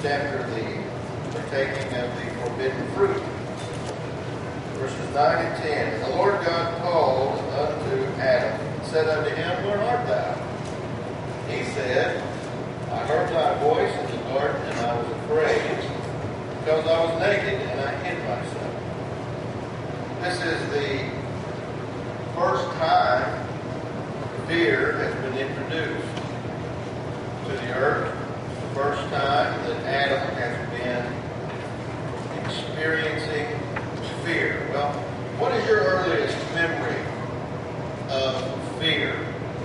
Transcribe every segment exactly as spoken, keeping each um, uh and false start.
after the partaking of the forbidden fruit. Verses nine and ten. And the Lord God called unto Adam, and said unto him, Where art thou? He said, I heard thy voice in the garden, and I was afraid, because I was naked, and I hid myself. This is the first time fear has been introduced to the earth. It's the first time that Adam has been experiencing fear. Well, what is your earliest memory of fear?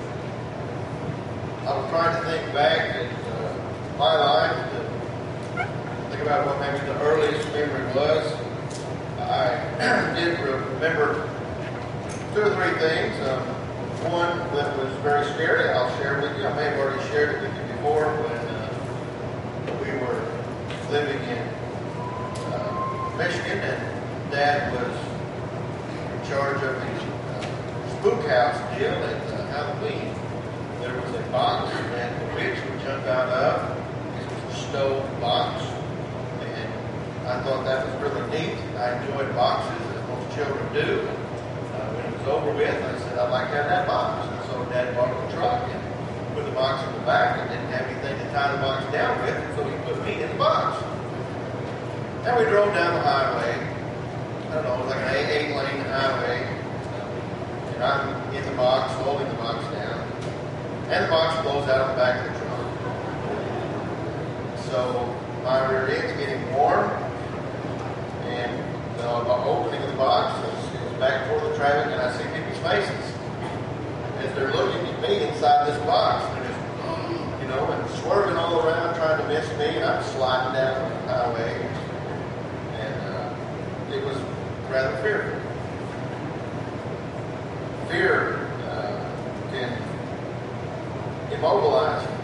I was trying to think back at uh, my life, to think about what maybe the earliest memory was. I did remember two or three things. Um, one that was very scary, I'll share with you. I may have already shared it with you before when uh, we were living in uh, Michigan, and Dad was in charge of the uh, spook house deal at uh, Halloween. There was a box that the witch would jump out of. This was a stove box, and I thought that was really neat. I enjoyed boxes, as most children do. Uh, when it was over with, I said, I'd like to have that box. And so Dad bought the truck and put the box in the back and didn't have anything to tie the box down with, and so he put me in the box. And we drove down the highway. I don't know, it was like an eight-lane highway. And I'm in the box, holding the box down. And the box blows out of the back of the truck. So my rear end's getting warm. And the opening of the box is back toward the traffic, and I see people's faces as they're looking at me inside this box. They're just, you know, and swerving all around trying to miss me, and I'm sliding down the highway. And uh, it was rather fearful. Fear uh, can immobilize you.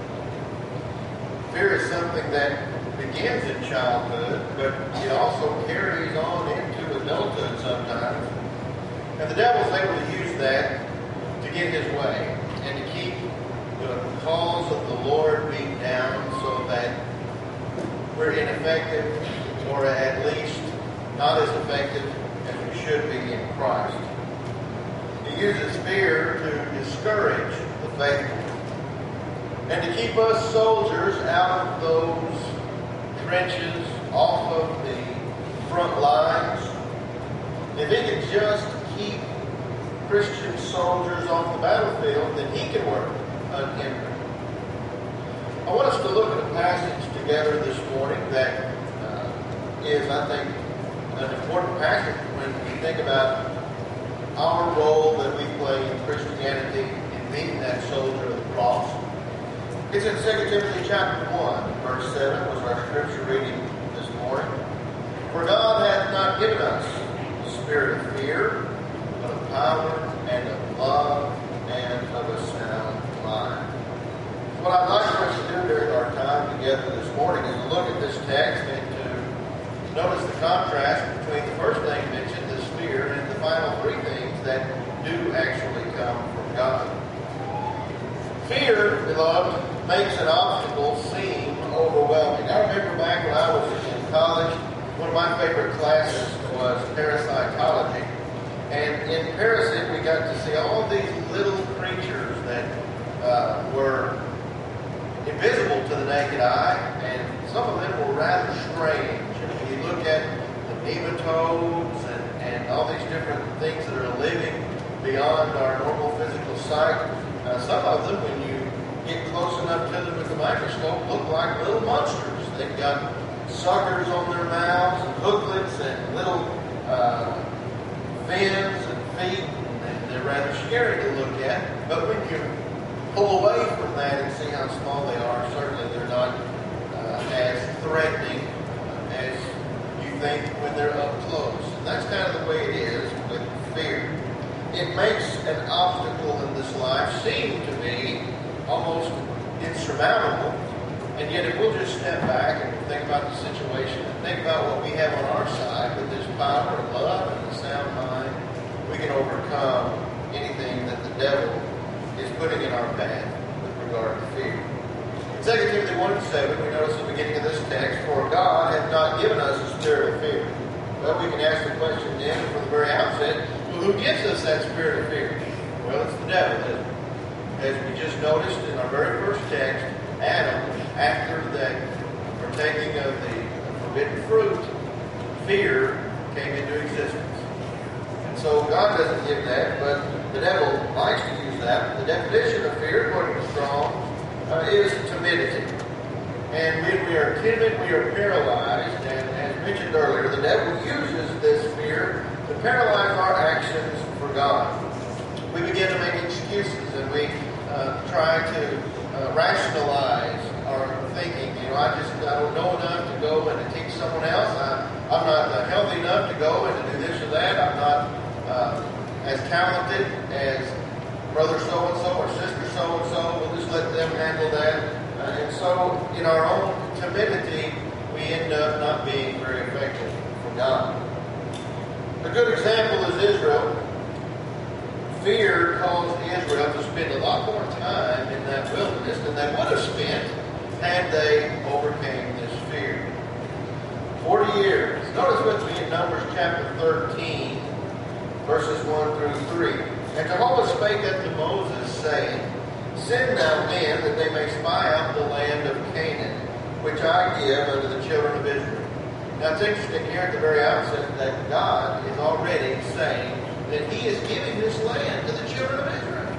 Fear is something that begins in childhood, but it also carries on into adulthood sometimes. And the devil's able to use that to get his way and to keep the cause of the Lord beat down so that we're ineffective, or at least not as effective as we should be in Christ. He uses fear to discourage the faithful and to keep us soldiers out of those trenches, off of the front lines. If he can just keep Christian soldiers off the battlefield, then he can work unhindered. I want us to look at a passage together this morning that uh, is, I think, an important passage when we think about our role that we play in Christianity in being that soldier of the cross. It's in Second Timothy chapter one, verse seven was our scripture reading this morning. For God hath not given us the spirit of fear, but of power and of love and of a sound mind. What I'd like for us to do during our time together this morning is to look at this text and to notice the contrast between the first thing mentioned, this fear, and the final three things that do actually come from God. Fear, beloved, makes an obstacle seem overwhelming. I remember back when I was in college, one of my favorite classes was parapsychology. And in Parapsy, we got to see all these little creatures that uh, were invisible to the naked eye, and some of them were rather strange. And when you look at the nematodes and, and all these different things that are living beyond our normal physical sight, uh, some of them, when you get close enough to them with the microscope, look like little monsters. They've got suckers on their mouths and hooklets and little uh, fins and feet, and they're rather scary to look at. But when you pull away from that and see how small they are, certainly they're not uh, as threatening uh, as you think when they're up close. And that's kind of the way it is with fear. It makes an obstacle in this life seem to be almost insurmountable, and yet if we'll just step back and think about the situation and think about what we have on our side with this power of love and a sound mind, we can overcome anything that the devil is putting in our path with regard to fear. In Second Timothy one and seven, we notice that beginning of this text, for God hath not given us a spirit of fear. Well, we can ask the question then from the very outset, well, who gives us that spirit of fear? Well, it's the devil, isn't it? As we just noticed in our very first text, Adam, after that partaking of the forbidden fruit, fear came into existence. And so God doesn't give that, but the devil likes to use that. The definition of fear, according to Strong, uh, is timidity. And when we are timid, we are paralyzed. And as mentioned earlier, the devil uses this fear to paralyze our actions for God. We begin to make excuses, and we uh, try to uh, rationalize our thinking. You know, I just I don't know enough to go and to teach someone else. I, I'm not uh, healthy enough to go and to do this or that. I'm not uh, as talented as brother so-and-so or sister so-and-so. We'll just let them handle that. Uh, and so, in our own timidity, we end up not being very effective for God. A good example is Israel. Fear caused Israel to spend a lot more time in that wilderness than they would have spent had they overcame this fear. Forty years. Notice with me in Numbers chapter thirteen, verses one through three. And Jehovah spake unto Moses, saying, Send now men, that they may spy out the land of Canaan, which I give unto the children of Israel. Now it's interesting here at the very outset that God is already saying that He is giving this land to the children of Israel.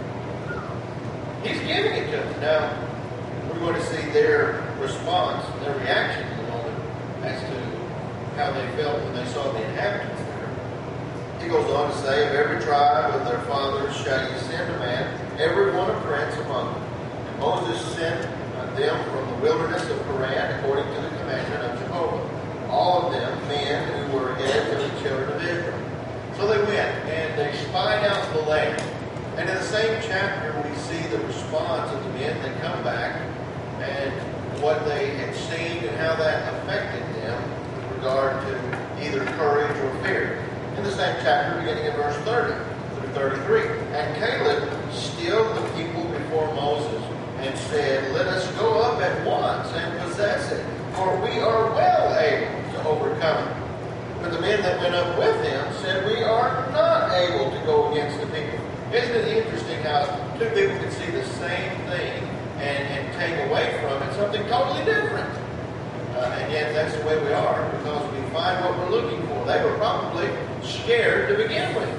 He's giving it to them. Now, we're going to see their response, their reaction in a moment as to how they felt when they saw the inhabitants there. He goes on to say, Of every tribe of their fathers shall ye send a man, every one a prince among them. And Moses sent them from the wilderness of Paran according to the commandment of Jehovah. All of them men who were heads of the children of Israel. So they went and they spied out the land. And in the same chapter we see the response of the men that come back and what they had seen and how that affected them with regard to either courage or fear. In the same chapter, beginning in verse thirty through thirty-three. And Caleb stilled the people before Moses and said, Let us go up at once and possess it, for we are well able to overcome it. But the men that went up with him said, We are not able to go against the people. Isn't it interesting how two people can see the same thing and, and take away from it something totally different? Uh, and yet that's the way we are, because we find what we're looking for. They were probably scared to begin with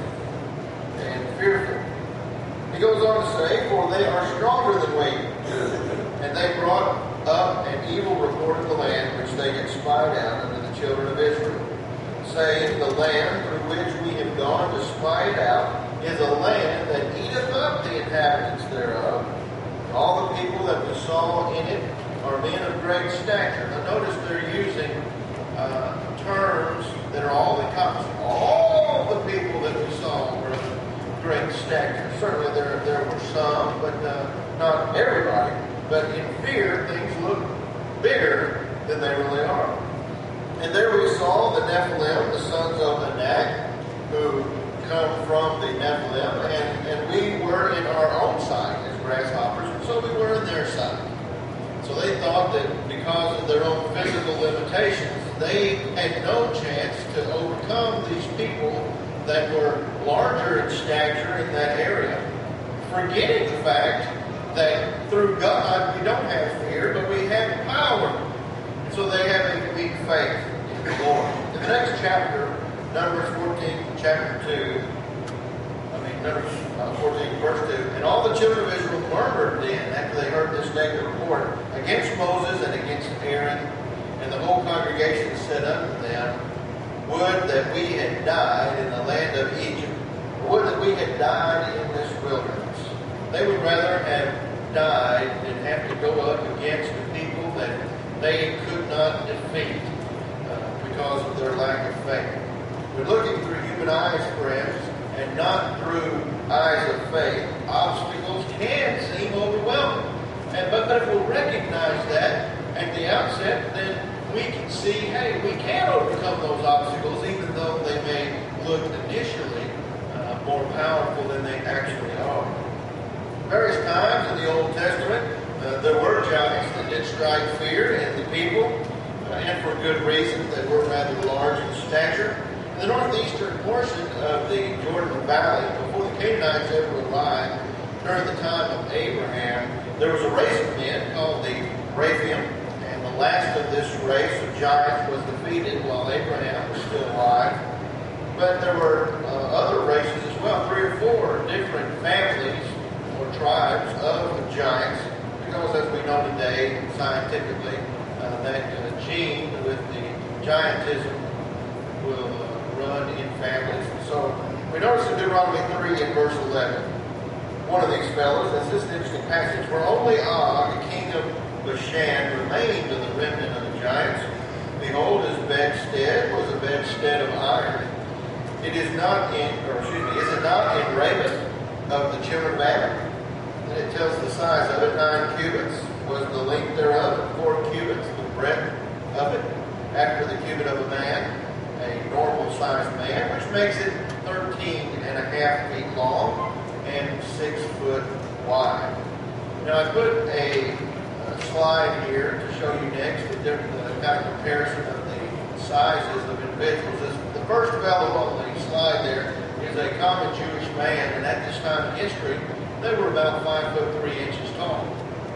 and fearful. He goes on to say, For they are stronger than we, and they brought up an evil report of the land which they had spied out unto the children of Israel, saying, The land through which we have gone to spy it out is a land that eateth up the inhabitants thereof. All the people that we saw in it are men of great stature. Now notice they're using uh, terms that are all encompassing. All the people that we saw were of great stature. Certainly there, there were some, but uh, not everybody. But in fear, things look bigger than they really are. And there we saw the Nephilim, the sons of Anak, who come from the Nephilim, and, and we were in our own sight as grasshoppers, and so we were in their sight. So they thought that because of their own physical limitations, they had no chance to overcome these people that were larger in stature in that area, forgetting the fact that through God we don't have fear, but we have power. So they have a weak faith in the Lord. In the next chapter, Numbers fourteen, chapter two, I mean, Numbers uh, fourteen, verse two, And all the children of Israel murmured then, after they heard this negative report, against Moses and against Aaron. And the whole congregation said unto them, Would that we had died in the land of Egypt, or would that we had died in this wilderness. They would rather have died than have to go up against the people that they could not defeat uh, because of their lack of faith. We're looking through human eyes, friends, and not through eyes of faith. Obstacles can seem overwhelming. And, but, but if we'll recognize that at the outset, then we can see, hey, we can overcome those obstacles, even though they may look initially uh, more powerful than they actually are. Various times in the Old Testament, uh, there were giants that did strike fear in the people, uh, and for good reason. They were rather large in stature. In the northeastern portion of the Jordan Valley, before the Canaanites ever arrived, during the time of Abraham, there was a race of men called the Rephaim, and the last of this race of giants was defeated while Abraham was still alive. But there were uh, other races as well, three or four different families or tribes of giants, because as we know today, scientifically, uh, that uh, gene with the giantism will uh, run in families. So we notice in Deuteronomy three and verse eleven, one of these fellows, that's this interesting passage, where only Og, king of Bashan, remained of the remnant of the giants. Behold, his bedstead was a bedstead of iron. It is not in, or excuse me, is it not in Rabbah of the children of Ammon? And it tells the size of it, nine cubits was the length thereof, and four cubits the breadth of it, after the cubit of a man, a normal-sized man, which makes it thirteen and a half feet long and six foot wide. Now I put a, a slide here to show you next the different the kind of comparison of the sizes of individuals. This, the first fellow on the slide there is a common Jewish man, and at this time in history, they were about five foot three inches tall.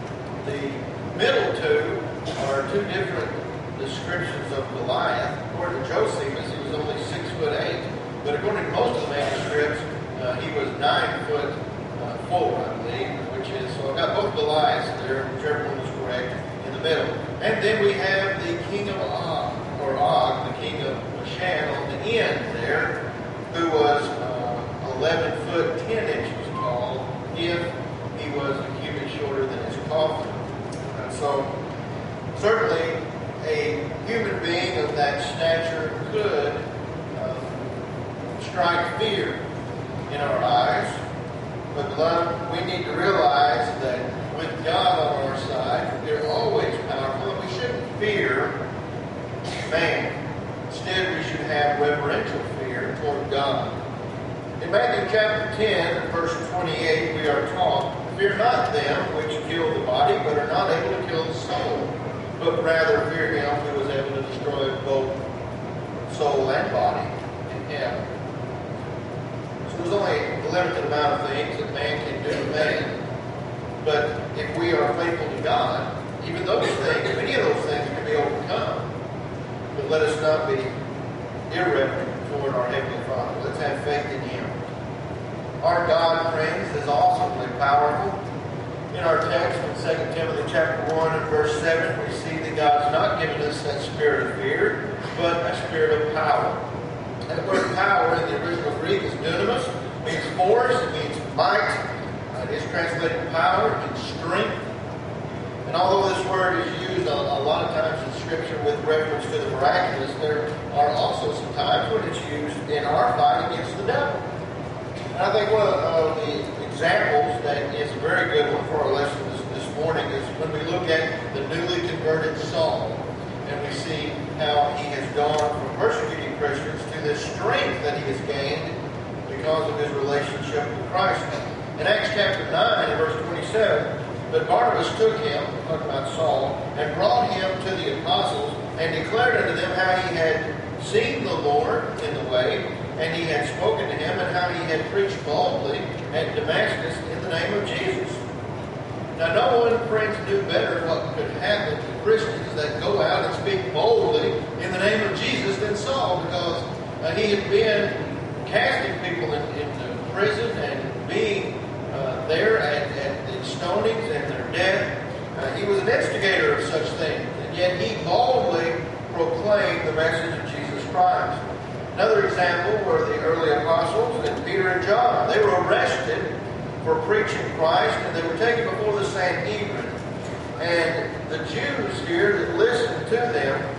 The middle two are two different descriptions of Goliath. According to Josephus, he was only six foot eight, but according to most of the manuscripts, uh, he was nine foot uh, four, I believe, which is, so I've got both Goliaths there, whichever one is correct, in the middle. And then we have the king of Og, or Og, the king of Bashan, on the end there, who was uh, eleven foot ten inches tall, if he was a cubit shorter than his coffin. And so, certainly, a human being of that stature could uh, strike fear in our eyes. But, beloved, we need to realize that with God on our side, we're always powerful, and we shouldn't fear man. Instead, we should have reverential fear toward God. In Matthew chapter ten, verse twenty-eight, we are taught, fear not them which kill the body, but are not able to kill the soul, but rather fear him who is able to destroy both soul and body in hell. So there's only a limited amount of things that man can do to man. But if we are faithful to God, even those things, many of those things can be overcome. But let us not be irreverent toward our Heavenly Father. Let's have faith in Him. Our God, friends, is awesomely powerful. In our text in Second Timothy chapter one and verse seven, we see that God's not given us that spirit of fear, but a spirit of power. That word power in the original Greek is dunamis. It means force, it means might. Uh, it is translated power and strength. And although this word is used a, a lot of times in Scripture with reference to the miraculous, there are also some times when it's used in our fight against the devil. And I think one of the, uh, the examples that is a very good one for our lesson this, this morning is when we look at the newly converted Saul, and we see how he has gone from persecuting Christians to the strength that he has gained because of his relationship with Christ. In Acts chapter nine and verse twenty-seven, but Barnabas took him, talking about Saul, and brought him to the apostles, and declared unto them how he had seen the Lord in the way, and he had spoken to him, and how he had preached boldly at Damascus in the name of Jesus. Now, no one, friends, knew better what could happen to Christians that go out and speak boldly in the name of Jesus than Saul, because uh, he had been casting people in, into prison and being uh, there at, at the stonings and their death. Uh, he was an instigator of such things, and yet he boldly proclaimed the message of Jesus Christ. Another example were the early apostles, and Peter and John. They were arrested for preaching Christ, and they were taken before the Sanhedrin. And the Jews here that listened to them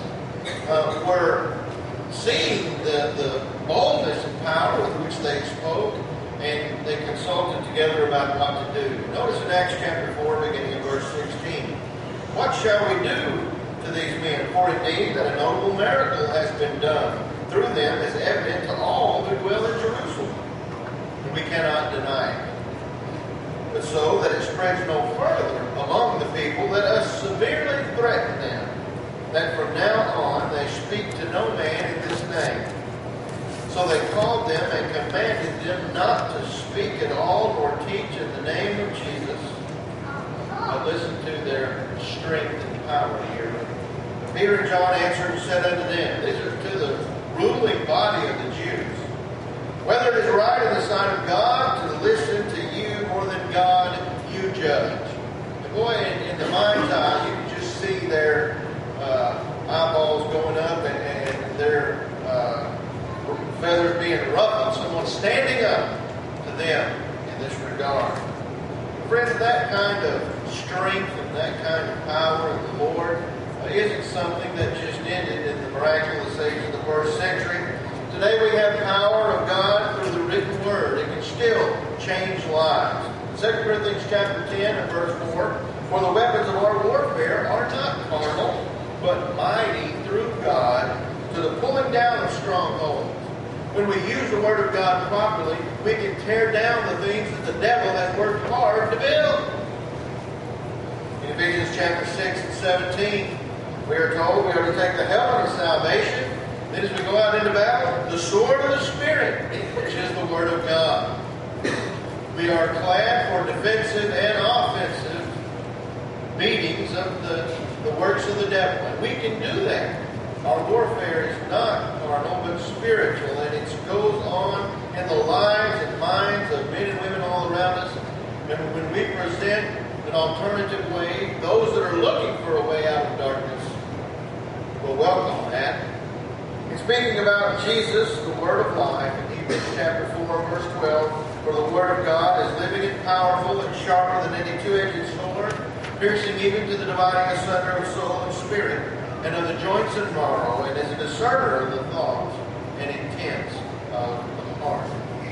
uh, were seeing the, the boldness and power with which they spoke, and they consulted together about what to do. Notice in Acts chapter four, beginning in verse sixteen. What shall we do to these men? For indeed that a notable miracle has been done through them is evident to all who dwell in Jerusalem, and we cannot deny it. But so that it spreads no further among the people, let us submit no man in this name. So they called them and commanded them not to speak at all or teach in the name of Jesus. But listen to their strength and power here. Peter and John answered and said unto them, these are to the ruling body of the Jews, whether it is right in the sight of God to listen to you more than God, you judge. And boy, in, in the mind's eye, you can just see their uh, eyeballs going up and, and their uh, feathers being ruffled. Someone standing up to them in this regard. Friends, that kind of strength and that kind of power of the Lord uh, isn't something that just ended in the miraculous age of the first century. Today we have power of God through the written word. It can still change lives. Second Corinthians chapter ten and verse four, for the weapons of our warfare are not carnal, but mighty through God to the pulling down of strongholds. When we use the word of God properly, we can tear down the things that the devil has worked hard to build. In Ephesians chapter six and seventeen, we are told we are to take the helmet of salvation. Then as we go out into battle, the sword of the Spirit, which is the word of God. We are clad for defensive and offensive beatings of the, the works of the devil. And we can do that. Our warfare is not carnal, but spiritual, and it goes on in the lives and minds of men and women all around us. And when we present an alternative way, those that are looking for a way out of darkness will welcome that. And speaking about Jesus, the Word of life, in Hebrews chapter four, verse twelve, for the Word of God is living and powerful and sharper than any two-edged sword, piercing even to the dividing asunder of soul and spirit, and of the joints and marrow, and is a discerner of the thoughts and intents of the heart.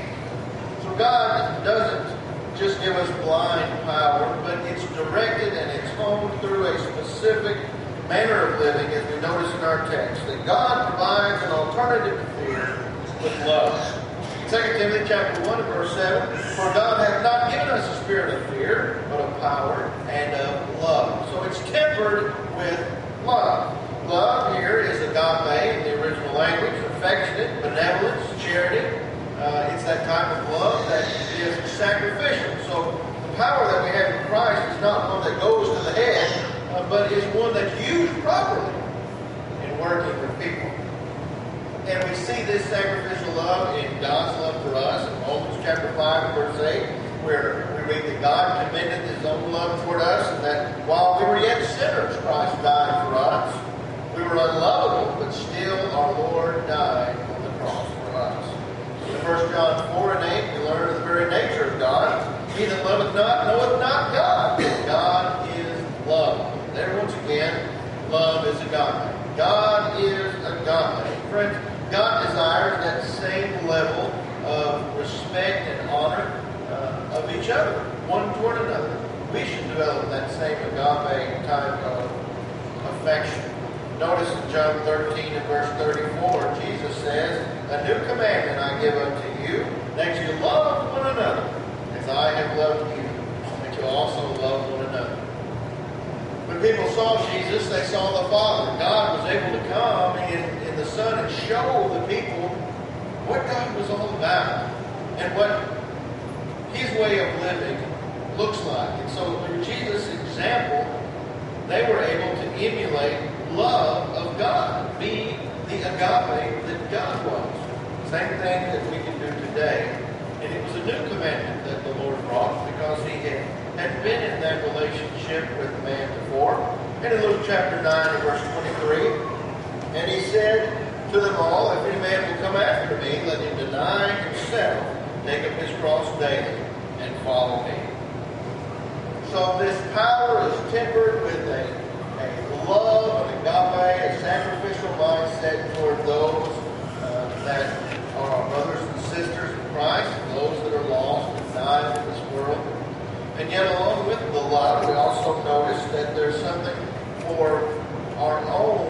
So God doesn't just give us blind power, but it's directed and it's honed through a specific manner of living, as we notice in our text, that God provides an alternative to fear with love. Second Timothy chapter one and verse seven, for God hath not given us a spirit of fear, but of power and of love. So it's tempered with love. Love here is agape in the original language, affectionate, benevolence, charity. Uh, it's that type of love that is sacrificial. So the power that we have in Christ is not one that goes to the head, uh, but is one that's used properly in working with people. And we see this sacrificial love in God's love for us in Romans chapter five and verse eight, where we read that God commended His own love toward us, and that while we were yet sinners, Christ died for us. We were unlovable, but still our Lord died on the cross for us. In First John four and eight, we learn of the very nature of God. He that loveth not knoweth not God. God is love. There once again, love is agape. God is agape. Friends, God desires that same level of respect and honor uh, of each other, one toward another. We should develop that same agape type of affection. Notice in John thirteen and verse thirty-four, Jesus says, a new commandment I give unto you, that you love one another, as I have loved you, that you also love one another. When people saw Jesus, they saw the Father. God was able to come in, in the Son and show the people what God was all about and what His way of living looks like. And so through Jesus' example, they were able to emulate love of God, be the agape that God was. Same thing that we can do today. And it was a new commandment that the Lord brought because He had, had been in that relationship with man before. And in Luke chapter nine and verse twenty-three, and He said to them all, if any man will come after me, let him deny himself, take up his cross daily, and follow me. So this power is tempered with a A love, an agape, a sacrificial mindset toward those uh, that are our brothers and sisters in Christ, and those that are lost and died in this world. And yet, along with the love, we also notice that there's something for our own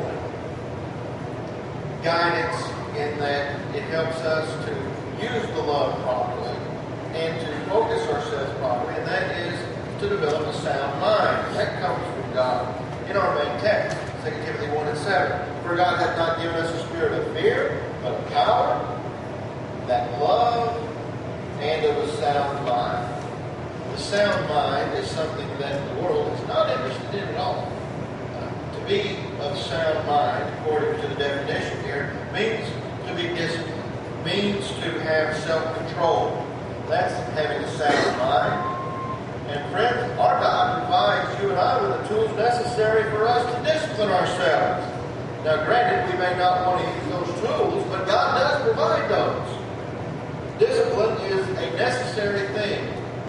guidance in that it helps us to use the love properly and to focus ourselves properly, and that is to develop a sound mind. That comes from God. In our main text, Second Timothy one and seven. For God hath not given us a spirit of fear, but of power, that love, and of a sound mind. The sound mind is something that the world is not interested in at all. Uh, to be of sound mind, according to the definition here, means to be disciplined, means to have self-control. That's having a sound mind. And friends, our God provides you and I with the tools necessary for us to discipline ourselves. Now granted, we may not want to use those tools, but God does provide those. Discipline is a necessary thing.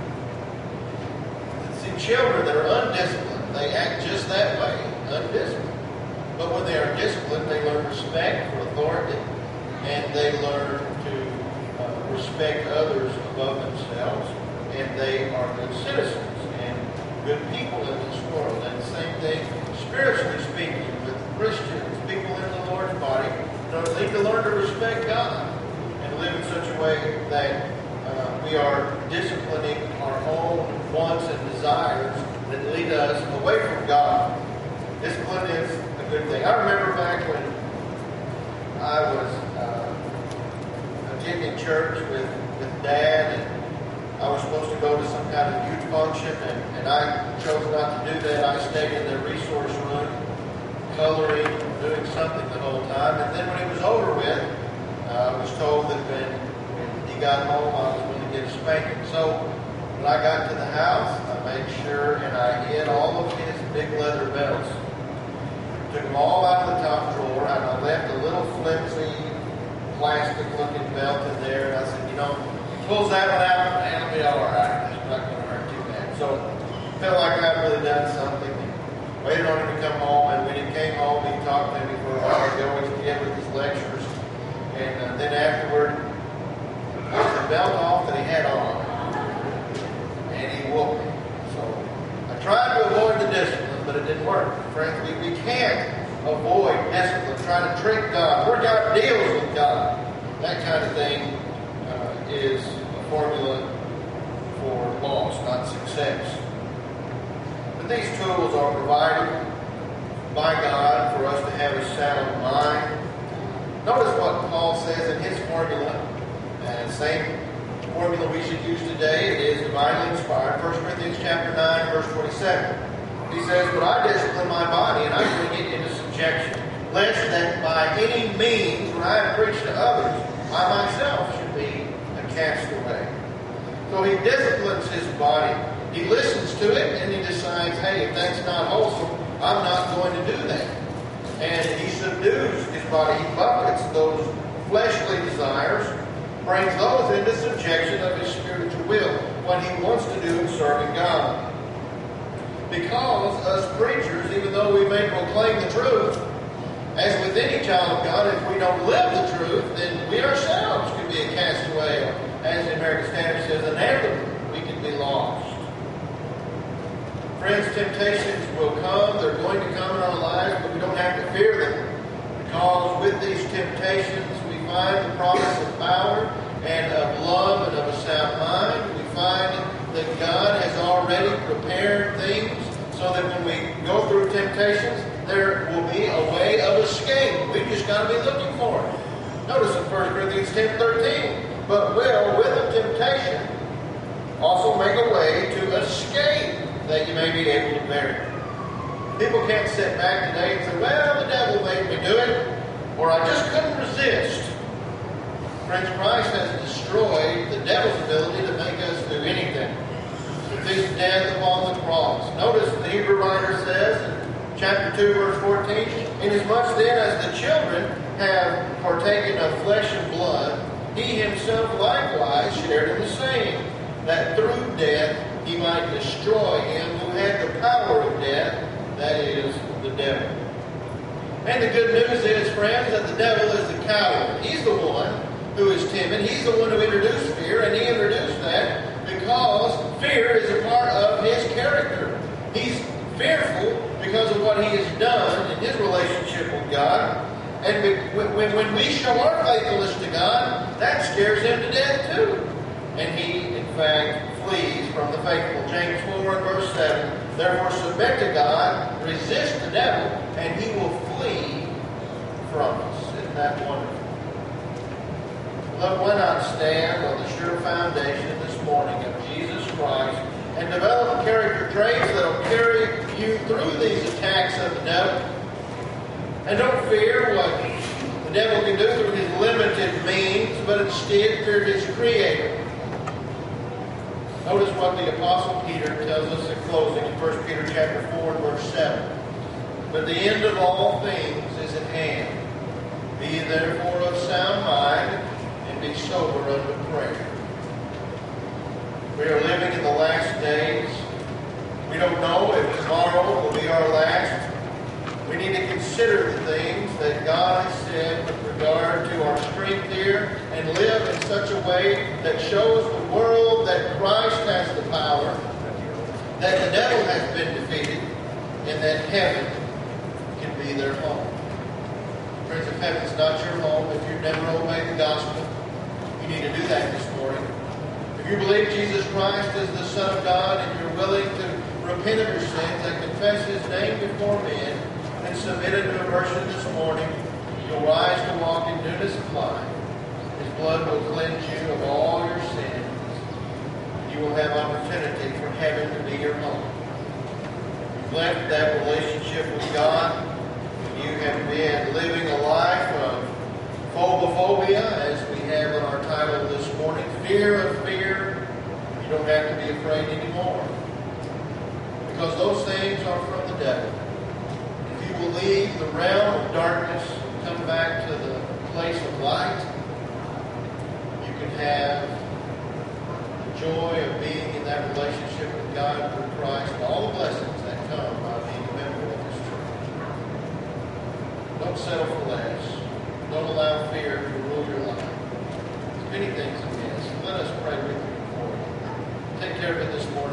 See, children that are undisciplined, they act just that way, undisciplined. But when they are disciplined, they learn respect for authority, and they learn to uh, respect others above themselves, and they are good citizens and good people in this world. And the same thing, spiritually speaking, with Christians, people in the Lord's body, you know, they need to learn to respect God and live in such a way that uh, we are disciplining our own wants and desires that lead us away from God. Discipline is a good thing. I remember back when I was uh, attending church with, with Dad, and I was supposed to go to some kind of youth function, and, and I chose not to do that. I stayed in the resource room, coloring, doing something the whole time. And then when it was over with, uh, I was told that when, when he got home, I was going to get a spanking. So when I got to the house, I made sure and I hid all of his big leather belts. Took them all out of the top drawer, and I left a little flimsy, plastic-looking belt in there. And I said, you know, pulls that one out, and it'll be all right. It's not going to hurt too bad. So I felt like I'd really done something. And waited on him to come home, and when he came home, he talked to me for a while. He always began with his lectures. And uh, then afterward, he took the belt off that he had on, and he whooped me. So I tried to avoid the discipline, but it didn't work. Friends, we, we can't avoid discipline, trying to trick God. Where God deals with God. That kind of thing is a formula for loss, not success. But these tools are provided by God for us to have a sound mind. Notice what Paul says in his formula, and same formula we should use today. It is divinely inspired. First Corinthians chapter nine, verse twenty-seven. He says, "But I discipline my body, and I bring it into subjection, lest that by any means, when I have preached to others, I myself should be cast away." So he disciplines his body. He listens to it and he decides, hey, if that's not wholesome, I'm not going to do that. And he subdues his body. He buffets those fleshly desires, brings those into subjection of his spiritual will, what he wants to do in serving God. Because us preachers, even though we may proclaim the truth, as with any child of God, if we don't live the truth, then we ourselves could be a castaway, or as the American Standard says, an anthem. We could be lost. Friends, temptations will come. They're going to come in our lives, but we don't have to fear them. Because with these temptations, we find the promise of power and of love and of a sound mind. We find that God has already prepared things so that when we go through temptations, there will be a way of escape. We've just got to be looking for it. Notice in First Corinthians ten thirteen, "But will, with the temptation, also make a way to escape, that you may be able to bear it." People can't sit back today and say, well, the devil made me do it, or I just couldn't resist. Friends, Christ has destroyed the devil's ability to make us do anything. His death upon the cross. Notice the Hebrew writer says in chapter two, verse fourteen, "Inasmuch then as the children have partaken of flesh and blood, he himself likewise shared in the same, that through death he might destroy him who had the power of death, that is, the devil." And the good news is, friends, that the devil is the coward. He's the one who is timid. He's the one who introduced fear, and he introduced that because fear is a part of his character. He's fearful because of what he has done in his relationship with God. And when, when we show our faithfulness to God, that scares him to death too. And he, in fact, flees from the faithful. James four and verse seven, Therefore submit to God, resist the devil, and he will flee from us. Isn't that wonderful? Beloved, why not stand on the sure foundation this morning of Jesus Christ and develop character traits that will carry you through these attacks of the devil? And don't fear what the devil can do through his limited means, but instead fear his Creator. Notice what the Apostle Peter tells us in closing in First Peter chapter four and verse seven. But the end of all things is at hand. Be ye therefore of sound mind, and be sober unto prayer. We are living in the last days. We don't know if tomorrow will be our last. We need to consider the things that God has said with regard to our strength here and live in such a way that shows the world that Christ has the power, that the devil has been defeated, and that heaven can be their home. Friends, if heaven's not your home, if you've never obeyed the gospel, you need to do that this morning. If you believe Jesus Christ is the Son of God and you're willing to repent of your sins and confess His name before men and submit it to immersion this morning, you'll rise to walk in newness of life. His blood will cleanse you of all your sins. You will have opportunity for heaven to be your home. You've left that relationship with God. You have been living a life of phobophobia, as we have in our title this morning. Fear of fear. You don't have to be afraid anymore, because those things are from the devil. If you will leave the realm of darkness and come back to the place of light, you can have the joy of being in that relationship with God through Christ and all the blessings that come by being a member of His church. Don't settle for less. Don't allow fear to rule your life. There's many things amiss. Let us pray with you before you. Take care of it this morning.